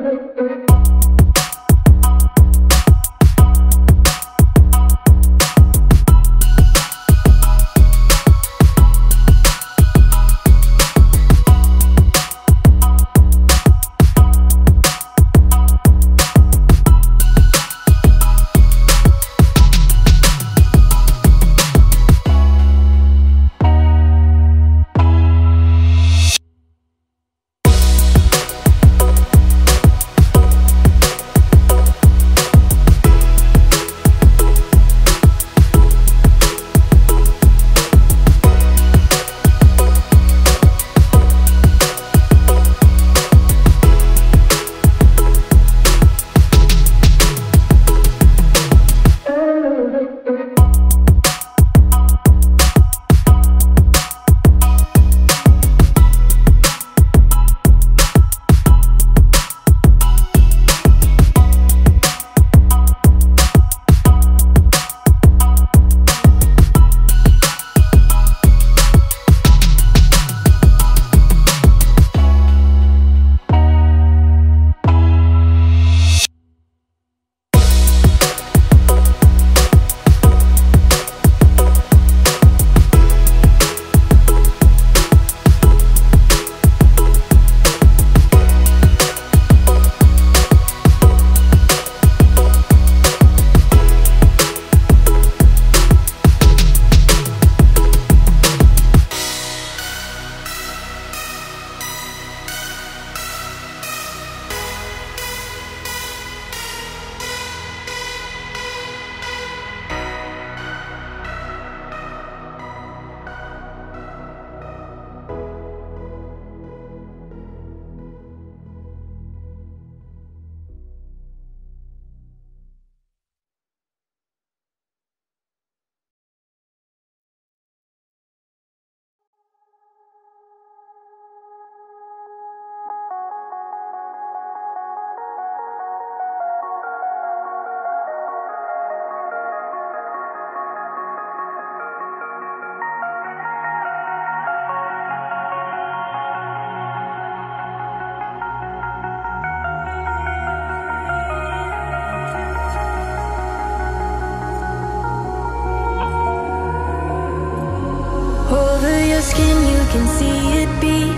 can see it beat,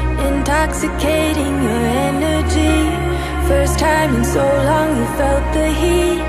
intoxicating your energy. First time in so long you felt the heat,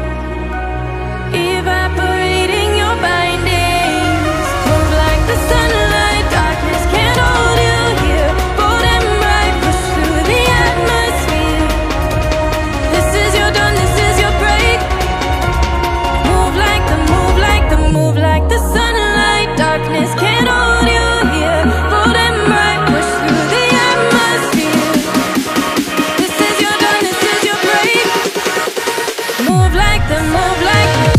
evaporating your bindings. Move like the sunlight, darkness can't hold you here. Bold and bright, push through the atmosphere. This is your dawn, this is your break. Move like the, move like the, move like the sunlight, darkness can't hold you here. Bold and bright, push through the atmosphere. This is your dawn, this is your break. Move like the, move like the.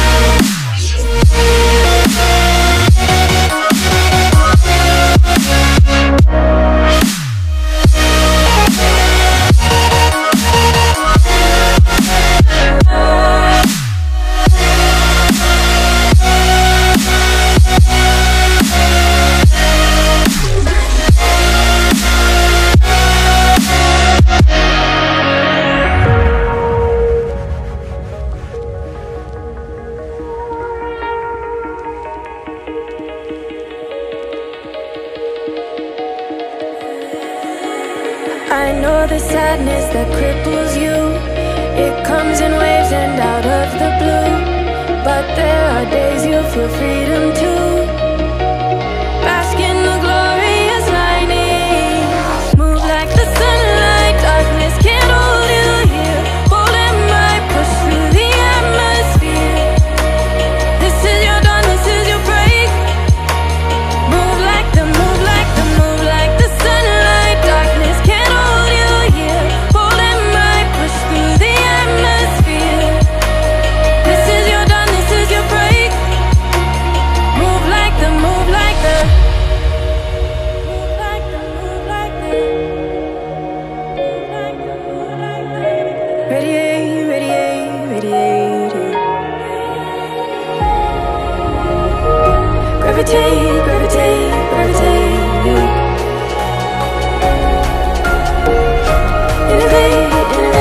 I know the sadness that cripples you, it comes in waves and out of the blue. But there are days you feel freedom too. Bask in the glorious lightning. Move like the sunlight, darkness can't hold you here. Bold and bright, push through the atmosphere. This is your dawn, this is your break. Move like the, move like the, move like the sunlight, darkness can't hold you here. Bold and bright, push through the atmosphere. This is your dawn, this is your break. Move like the, move like the, move like the, move like the, move like the, move like the. Radiate, radiate, radiate. Gravitate, gravitate, gravitate. Innovate, innovate.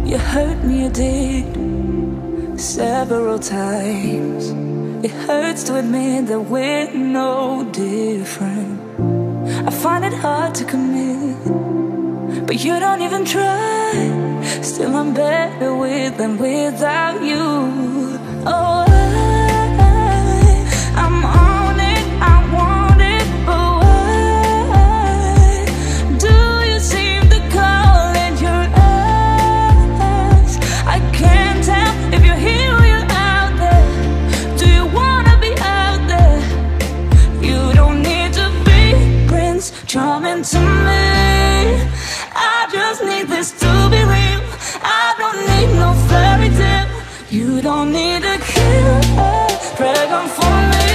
You hurt me, you did, several times. It hurts to admit that we're no different. I find it hard to commit, but you don't even try. Still I'm better with than without you. Oh, I'm on it, I want it, but why do you seem to call in your eyes? I can't tell if you're here or you're out there. Do you wanna be out there? You don't need to be Prince Charming to me. I just need this to be real. I don't need no fairy tale. You don't need to kill a dragon for me.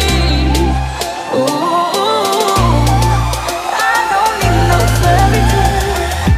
Ooh, I don't need no fairy tale.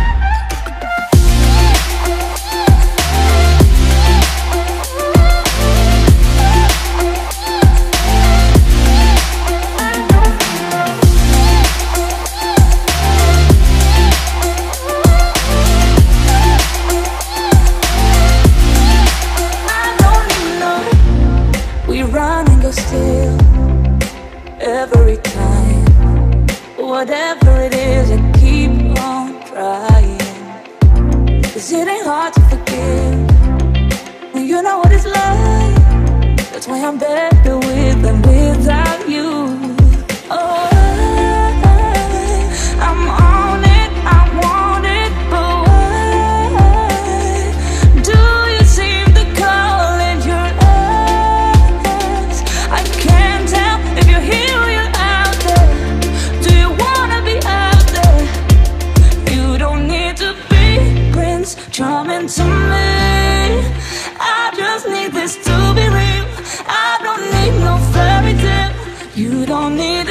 Still, every time, whatever it is, I keep on trying. 'Cause it ain't hard to forgive when you know what it's like. That's why I'm better with than without you. Oh, I'm on it, I want it, but why do you seem to call in your eyes? I can't tell if you're here or you're out there. Do you wanna be out there? You don't need to be Prince Charming to me. I just need this to be real. I don't need no fairy tale. You don't need